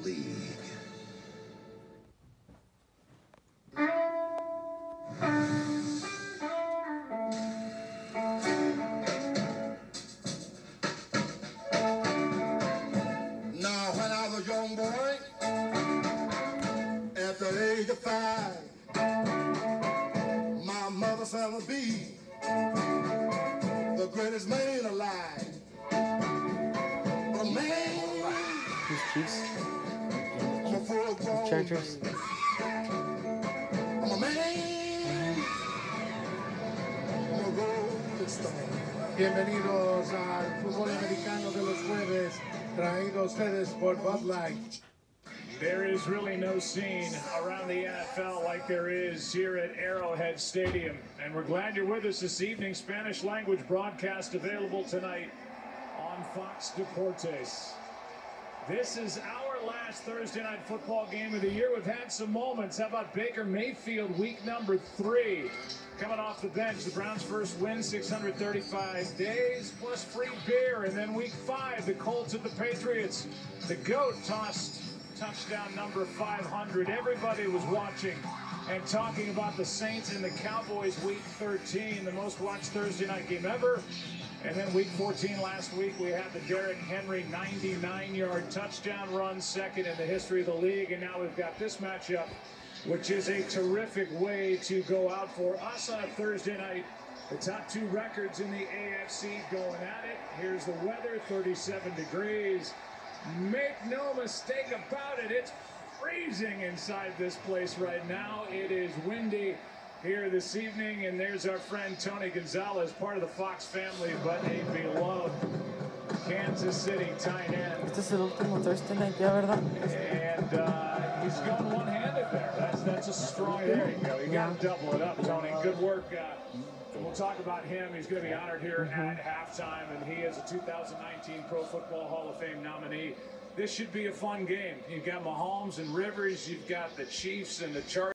league. Now, when I was a young boy, at the age of 5, my mother said I'd be the greatest man alive. But a man, These Chiefs. I'm a full-grown Chargers. I'm a man. I'm a rolling stone. Bienvenidos al fútbol americano de los jueves, traído a ustedes por Bud Light. There is really no scene around the NFL like there is here at Arrowhead Stadium. And we're glad you're with us this evening. Spanish language broadcast available tonight on Fox Deportes. This is our last Thursday night football game of the year. We've had some moments. How about Baker Mayfield, week number 3? Coming off the bench, the Browns' first win, 635 days, plus free beer. And then week 5, the Colts and the Patriots. The GOAT tossed touchdown number 500. Everybody was watching and talking about the Saints and the Cowboys week 13, the most watched Thursday night game ever. And then week 14 last week, we had the Derrick Henry 99-yard touchdown run, second in the history of the league. And now we've got this matchup, which is a terrific way to go out for us on a Thursday night. The top 2 records in the AFC going at it. Here's the weather, 37 degrees. Make no mistake about it, it's freezing inside this place right now. It is windy here this evening, and there's our friend Tony Gonzalez, part of the Fox family, but a beloved Kansas City tight end. Este es el último Thursday night ya, ¿verdad? And he's going one-handed there. That's a strong, there you go. You got to double it up, Tony. Good work. We'll talk about him. He's going to be honored here at halftime, and he is a 2019 Pro Football Hall of Fame nominee. This should be a fun game. You've got Mahomes and Rivers. You've got the Chiefs and the Chargers.